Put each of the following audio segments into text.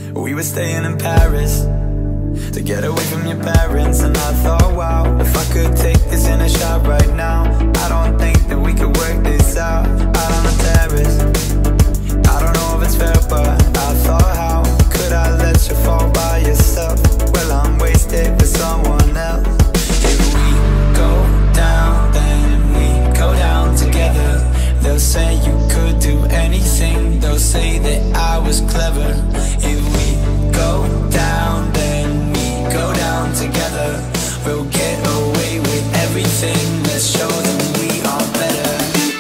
We were staying in Paris to get away from your parents. And I thought, wow, if I could take this in a shot right now, I don't think that we could work this out on the terrace. I don't know if it's fair, but I thought, how could I let you fall by yourself? Well, I'm wasted with someone else. If we go down, then we go down together. They'll say you could do anything, they'll say that I was clever. If we go down, then we go down together. We'll get away with everything, let's show them we are better.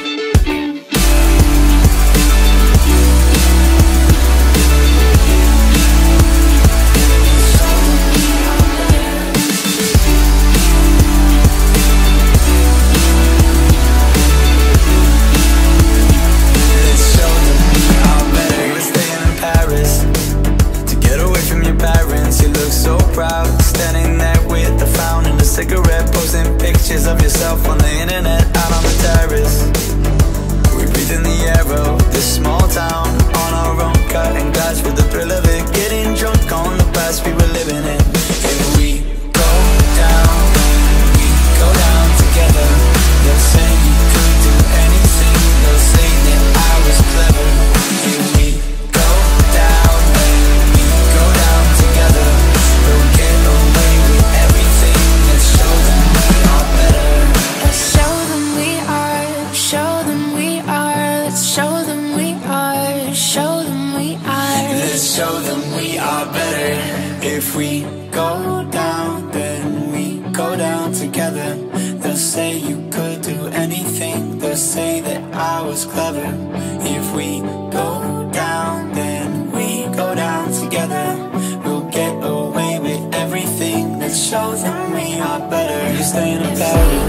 Standing there with a frown and a cigarette, posting pictures of yourself on the internet, out on the terrace. We breathe in the air of this small town, on our own, cutting glass with the thrill of it, getting drunk on the past we were living in. If we go down, we go down together. They'll say you could do anything, they'll say that I was clever. If we go down, then we go down together. We'll get away with everything, let's show them we are better. Let's show them we are, show them we are. Let's show them we are, show them we are. Let's show them we are better. If we go down, then we go down together. They'll say you could do anything, they'll say that I was clever. If we go down, then we go down together. We'll get away with everything, let's show them we are better. You're staying in Paris.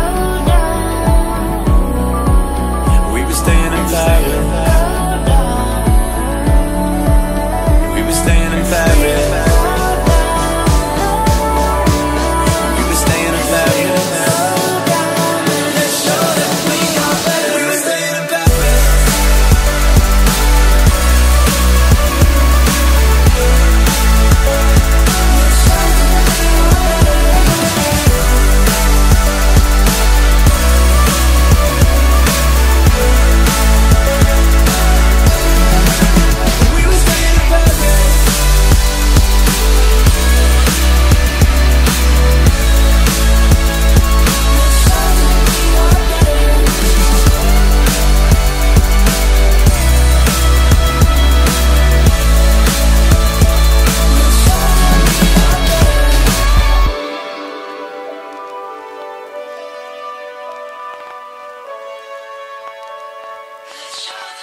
We were staying in Paris. We were staying in Paris. We were staying in Paris. Let's show them we are better. We were staying in Paris. Show